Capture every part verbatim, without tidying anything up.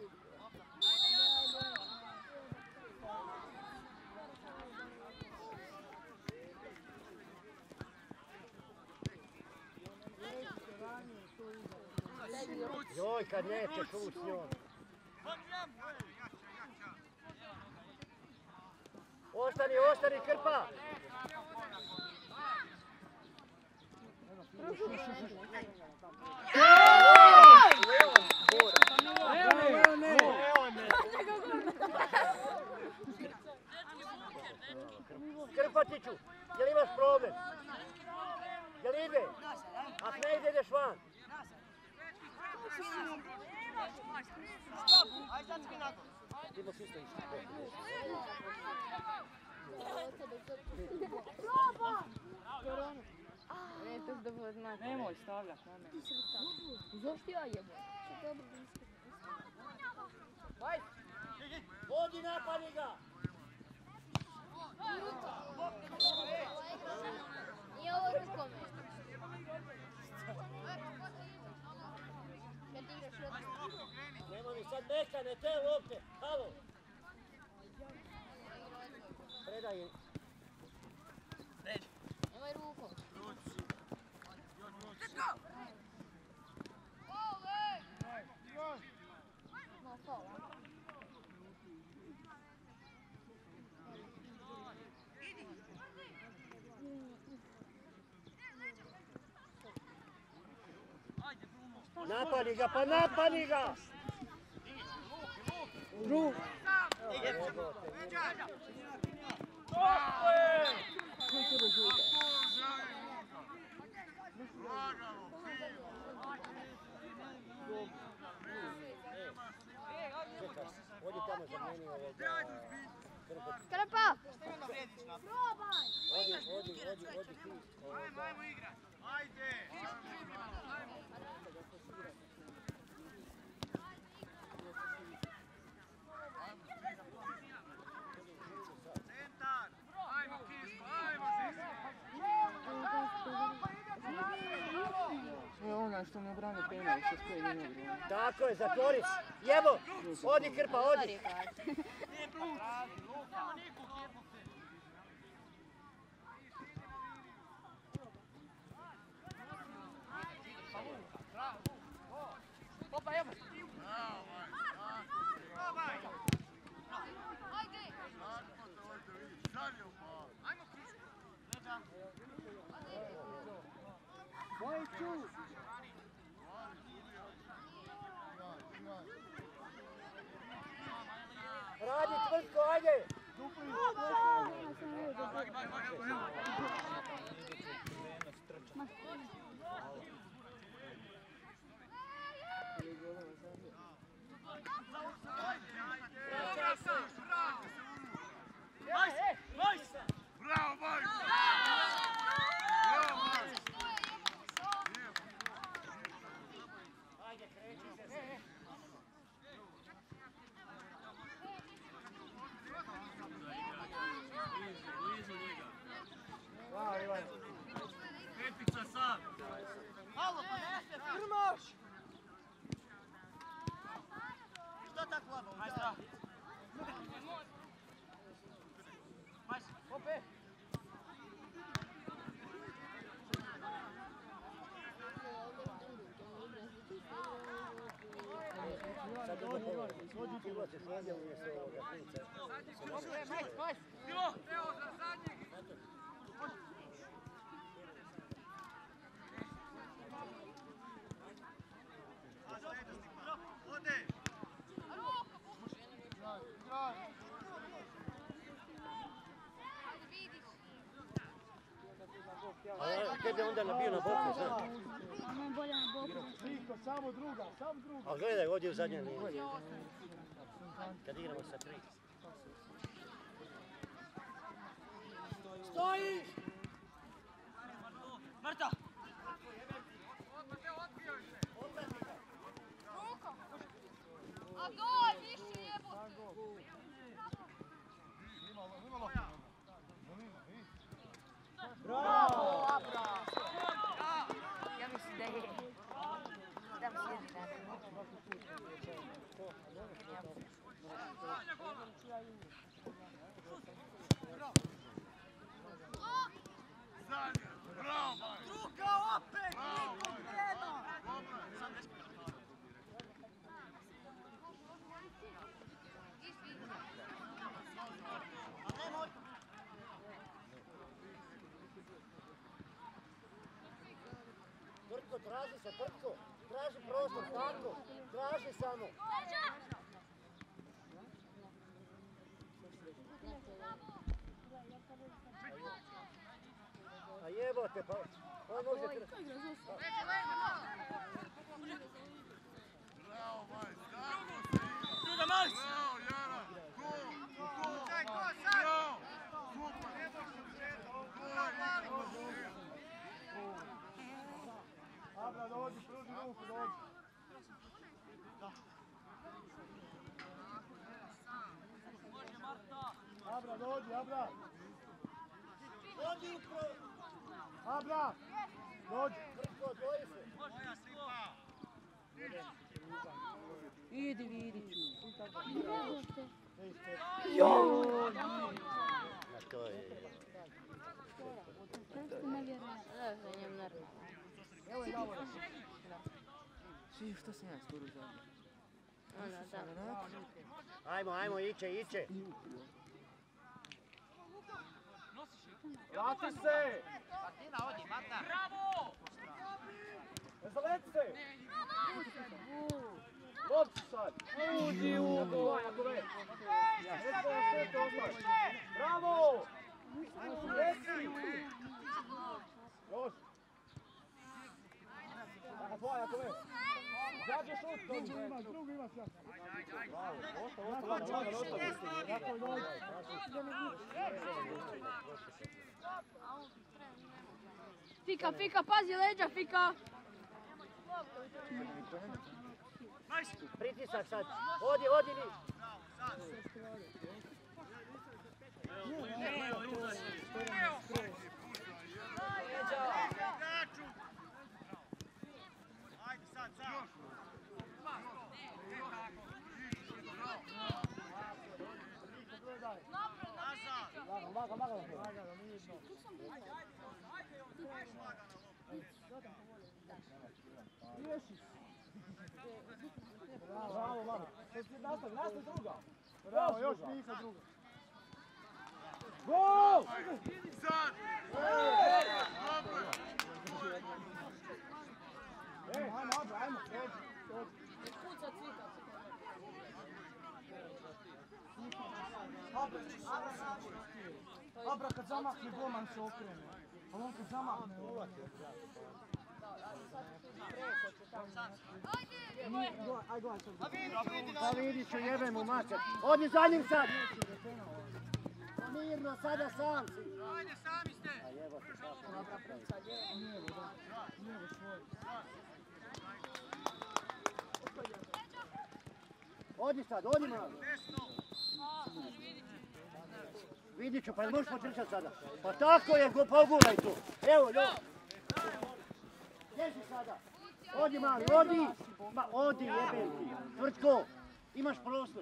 Joj, kad neće šut s njom. Ostani, ostani, Krpa! Krpatiću, je li imaš problem? Je li ide? Ako ne ide, ideš van. Ti imaš isto isto. Nemoj stavljat na me. Zašto ja jebo? Vodi, napadi ga! Nije ovo rukome. Nemo mi sad mekane te lopte, halo! Predaj im. Nemoj rukom. No, hvala. Napadi ga, pa napadi ga! Ru! Odi tamo za meni ovoga... Krpa! Odi, odi, odi, odi ti. Ajmo, ajmo igrat! Ajde! Centar! Ajmo, Kisko, ajmo, Sve onaj što ne brani penal, što s kojeg nije brani. Tako je, zatvori. Jebo! Odi, Krpa, odi! Opa, evo! Radi tvrtko, ajde! Bravo, Bajs! Ajde, kreći se. Bravo, Ivan. Petica sam! Halo, pa ne se firmaš! Što tako labo? Majstra! Majs, opet! Sad ovo polo, izvod se šladja umjesto ovoga klica. Majs, majs! Bilo! Evo za zadnjeg! Ode! A tebi onda bio na boku, znaš? Ono je bolje na boku. Samo druga, samo druga. A gledaj, ovdje u zadnjoj liniji. Kad igramo sa tri. Stojiš! Marta! A gol, više jebote! Bravo! Ja mislim da je. Da mi se jedan. Zadnje, bravo, Maj! Ruka opet, niko krena! Trtko, traži se, Trtko. Traži prostor, tako. Traži samo. A jebote, pa on može trčati. Bravo, Maj! Tako se igra! Bravo, Jara! Go! Go! Bravo! Super! Abra, dođi, pruži ruku, dođi. Abra, dođi, Abra. Dođi u prostor. Abra, dođi. Trtko, odvoji se. Idi, Vidiću. Joj! To je... Evo je Davor. Svi, što sam ja skoro zadnji? Ajmo, ajmo, iće, iće. Vrati se! Martina, odi, Marta! Ne zaleti se! Lopci sad! Uđi u ugol! Netko je sve to odmah! Bravo! Reci! Još! Tako tvoj, ako me! Zađe šut! Drugi imaš, drugi imaš ja! Bravo! Ostav, ostav, ostav, ostav! Jako je dođe! Fika, Fika, pazi leđa, Fika! Pritisak sad! Odi, odi vi! Ajde sad, sad! Lagano, lagano, lagano! Bravo, Maro. Nastavi, nastavi druga. Bravo, još Mika druga. Gol! Sad! Dobro! Ej, ajmo, ajmo, ajmo. Abra, kad zamahne golman se okrene. Ali on kad zamahne ovaj. Pa Vidiću, jebe mu mačak. Odi za njim sad! Pa mirno, sada sam si. Ajde, sami ste! A jebo se sad. Odi sad, odi malo. Vidiću, pa možeš potrčati sada? Pa tako je, poguraj tu. Evo, ljub. Gdje si sada? Odi mali, odi! Ma odi jebem ti. Tvrtko, imaš prostor.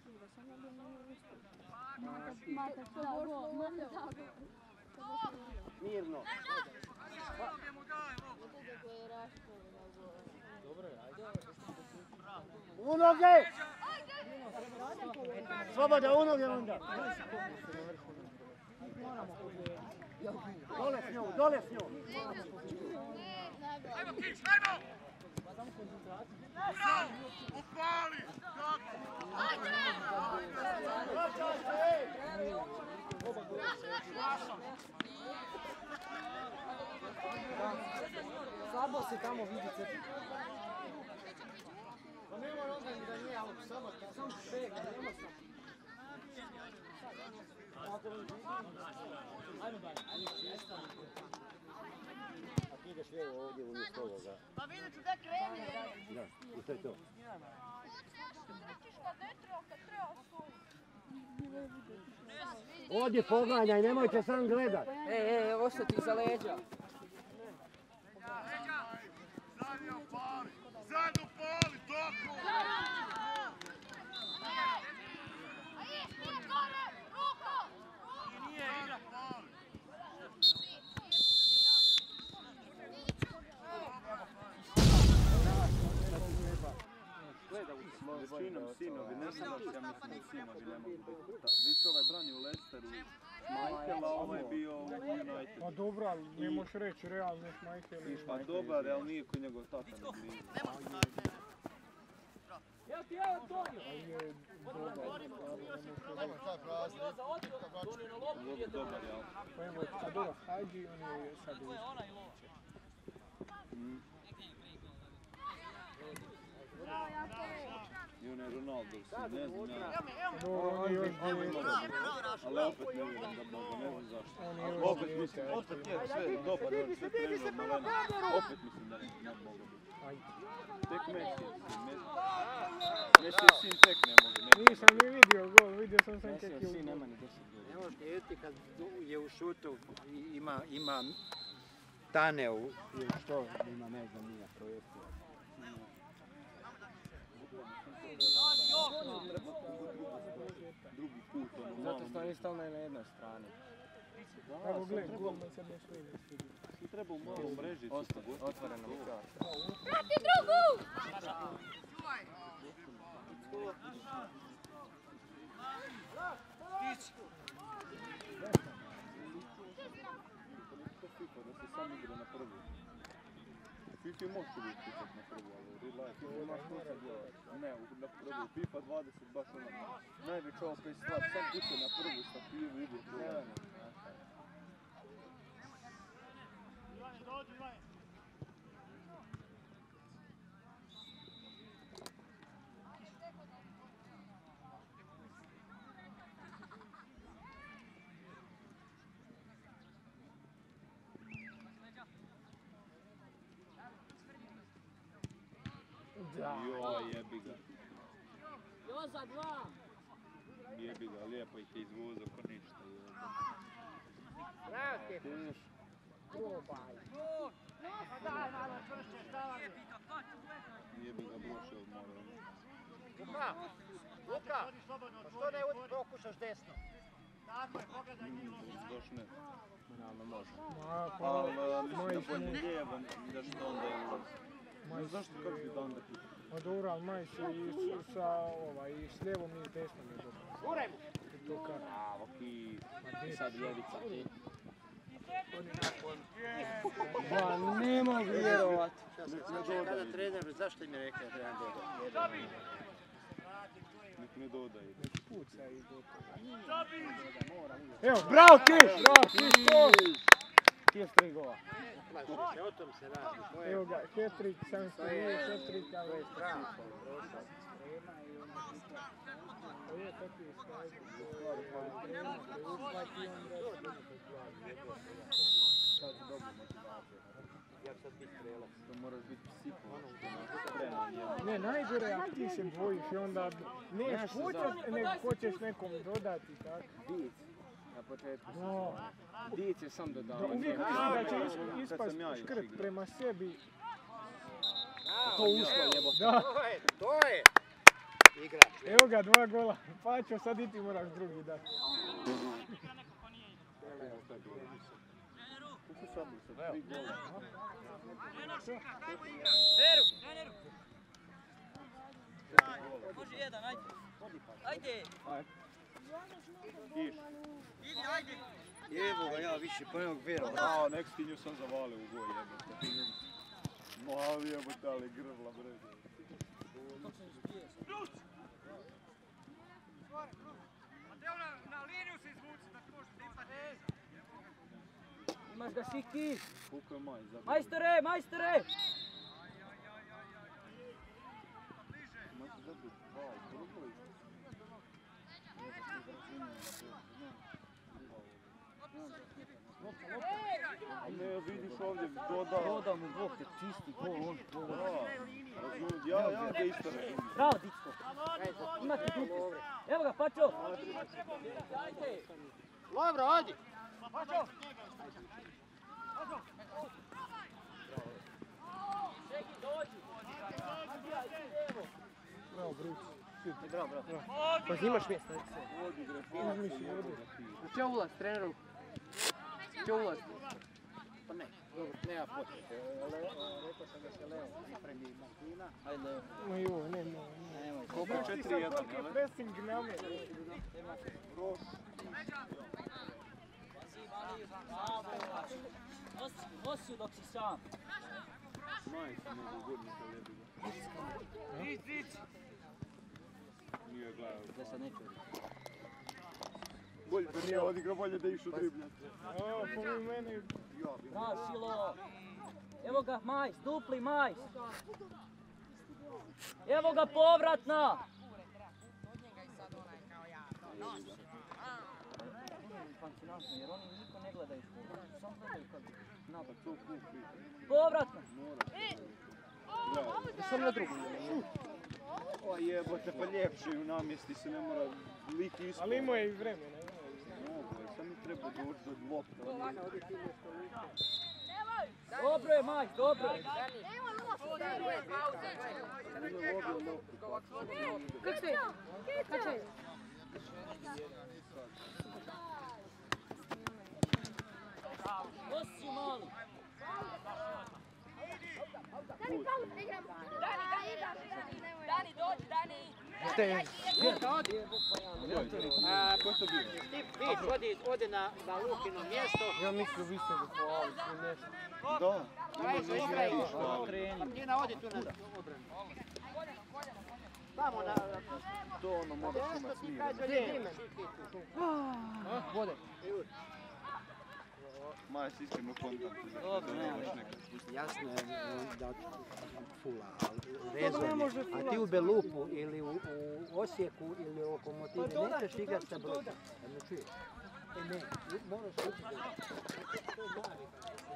Mirno. U noge! Sloboda, u noge onda. Dole s njom, dole s njom. Ajmo, Kić, ajmo! Sad, upali! Vraćaj se! Slabo se tamo vidi crti. Pa nemoj onda ni da nije, ali samo sam špek, nema sam. Ajmo dalje. A ti ideš lijevo ovdje umjesto ovoga. Pa vidjet ću da kreni! Da, i to je to. Ovdje pogledaj, nemojte sam gledat. Ej, ej, ostati iza leđa. Zadnji upali! Zadnji upali, tako! većinom sinovi, ne znam da ja mislim da sinovi ne mogu biti. Viš ovaj brani u Leicesteru, Schmeichel, a ovo je bio u Unitedu. Pa dobro, ali ne možeš reći realno Schmeichel. Pa dobar, ali nije ko njegov tata ne blizu. Evo ti, evo Antonio! Ali je dobar. Dobar, jel? Pa evo, kad ova Hadži, on je sad u I onaj Ronaldo, ne znam ja. dobro, on je još Ali opet ne vjerujem da mogu, ne znam zašto. on je još Opet dijete. mislim, opet je sve dobar, sve trenuo malena. Opet mislim da ne mogu biti. Tek Messi, Messi. Messi je sin tek ne može. Nisam ni vidio gol, vidio sam sam kak je u gol. ni deset godina. Ne možete vidjeti kad je u šutu, ima, ima tane u, ili što, ima ne znam nije projekcija. Drugi put, ono Zato što oni stalno na jednoj strani. Evo gledaj, gol me sad nešto ide. Svi treba u malu mrežicu. Otvoreno mi kao. Prati drugu! Da se sam igra na prvu. FIFA možeš uvijek pitat na prvu, ali u real life FIFA imaš to sad djelati. Ne, na prvu. FIFA dvadeset baš ono. Najveća opet stvar, sam kuće na prvu stativu uvijek. Joj, jebi ga. Joza, dva! Jebi ga, lijepo ih je izvozao ko ništa. Vrati! Teš. Probaj! Jebi ga brošio od mora. Luka! Luka! Pa što ne udi prokušaš desno? Baš ne. Realno može. Ma, pa, Ali mislim da Majs bolje mu- lijevo, da što onda je ulaz. Ne Majs zašto kako bi da onda ti? Ma dobro, ali Majs i s- sa, ovaj, i s lijevom i s desnom je dobro. Guraj mu! I to kako? Bravo, ki. Ma gdje Sad si? ljevica ti. Ba, ne mogu vjerovat. Kada trener, zašto mi je rekao da trebam dodati? Nek ne dodaj. Puca i gotovo. Evo, bravo Kiš! Bravo Kiš, to! Ti tri gola. Plaši se, o tom se radi. To je Evo ga, hat-trick, sam što nije hat-trick, ali je strah. To je takvi stavljaju. Trema, te uplati onda. Sad si dobro motivacija. Ja sad biti strelac. To moraš biti psiho. Ne, najgore je ako ti se bojiš i onda ne Znaš što hoćeš, nego hoćeš nekom dodati, tako. Dic. Na početku. No, Dic je sam dodao. da uvijek mislim da će is- ispast škrt prema sebi. To ušlo jebo. Da, To je, to je! Igrač. evo ga, dva gola. Pačo, sad i ti moraš drugi dati. Kako sad bi sad tri gola? Veru! Može jedan, ajde! Ajde! Kiš. Idi, ajde! Evo ga ja više pa nemog vjerovati. A, nek stinju sam zavalio u goj jebote. Mavi jebote, ali grvla bre. Mateo, na, na liniju se izvuci da koš tipa Imaš ga Siki! Koliko je maj zabio? Majstore, majstore! Maj se zabio dva, prvo i... A ne, vidiš ovdje, dodao. Dodao mu Bog te čisti gol, on gol. Da, razumim, ja, ja te isto razumijem. Bravo, Dicko! Imate dupis! Evo ga, Pačo! Ajde! Dobro, odi! Seki, dođi! Bravo, Bruce. Bravo, bravo. Pa zimaš mjesto. Vodi grefinac, Uzmi si, jebote vodi. ti. U će ulaz, treneru? U će ulaz? Pa ne, dobro, nema potrebe. Rekao sam da se Leo pripremi Martina. Ajde, Leo. Ma joj, ne, ne, Nemoj. Koliko je četiri Sad jedan, koliki je ali? pressing na me. Proš. Nosi, nosi dok si sam. Majs, mogu gurnika lebi ga. Vic, vic. Nije gledao. Da sad neću. Bolje da nije odigrao, bolje da išu dribljati. O, pomoj mene. Bravo, Šilo. Evo ga, Majs, dupli Majs. Evo ga, povratna. Fascinantno, jer oni niko ne gledaju školu. Samo gledaju kad napad. To kupi. Povratna. Sam na drugu. O jebote, pa ljepše ju namjesti se, ne mora lik ispod. Ali imao je i vremena. Mogu je, sam mi treba doći do lopta. Dobro je, Majs, dobro je. Kako ste? Kako ste? Nosi mali. Dani, pauz, ne igramo. Dani, dođi, Dani. A, Ko je to bio? Ti, ti odi, ode na, na Lukino mjesto. Ja mislim vi ste ga hvalili, sve nešto. Da. Aj, se igra i Treni. Martina, odi tu na obranu. Tamo na... To ono moraš imat Mjesto ti smireno. kaže, Dime. Vode. Maja si iskreno kontakt. Dobro, nema veze. Jasno je da fula, ali To ne može rezon je. A fulati. ti u Belupu ili u, u Osijeku ili u Lokomotivi Pa doda, nećeš igrat sa doda. brojem. Ne čuješ? E ne, moraš učiti. To je navika.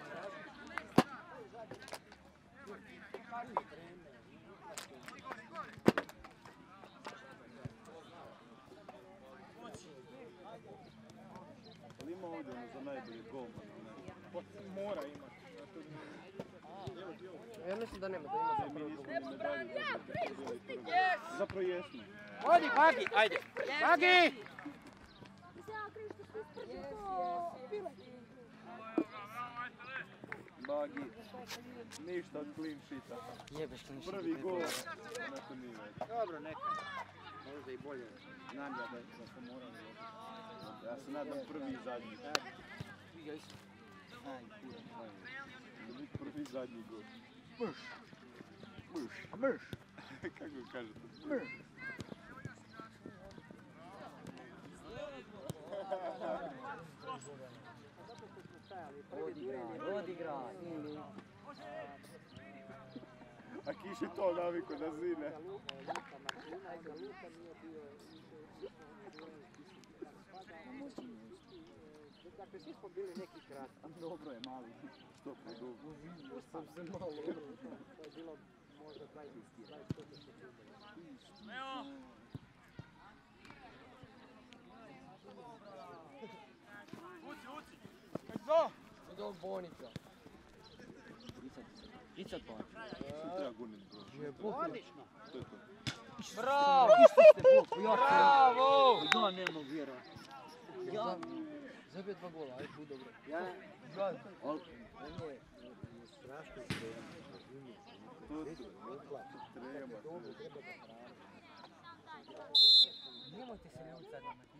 Ali ima ovdje ono za najbolji golman. Mora imati. Ja mislim da nema, da ima Ne, mi nismo ni medalju. Zapravo jesmo. Odi, Bagi, ajde. Bagi! Bagi. Ništa od clean sheeta. Jebeš to ništa. Prvi gol. Nakon nije već. Dobro, neka. Možda i bolje. Namja da, da smo morali. Ja se nadam prvi i zadnji. Aj, kura. Da biti prvi i zadnji gol. Mrš. Mrš. Mrš. Kako kažete? Mrš. Odigraj, odigraj. A Kiš je to naviko da zine. Dakle, svi smo bili neki kratki. Dobro je, mali. Što predugo. sam se malo. To je bilo možda dvadeset četiri sekunde. Leo. Uci, uci. Eto! Do Bonika. Icat pa. Što treba gurnit broj? Odlično. To je to. Bravo! Bravo! Da, ne mogu vjerovati. Ja. Zabije dva gola, ajde, bu dobro. Ja, Gledaj. on je strašno spremno, razumiješ. To Već je ne plaća. treba. Dobro, treba da pravi. Nemojte se ljutiti sad na me.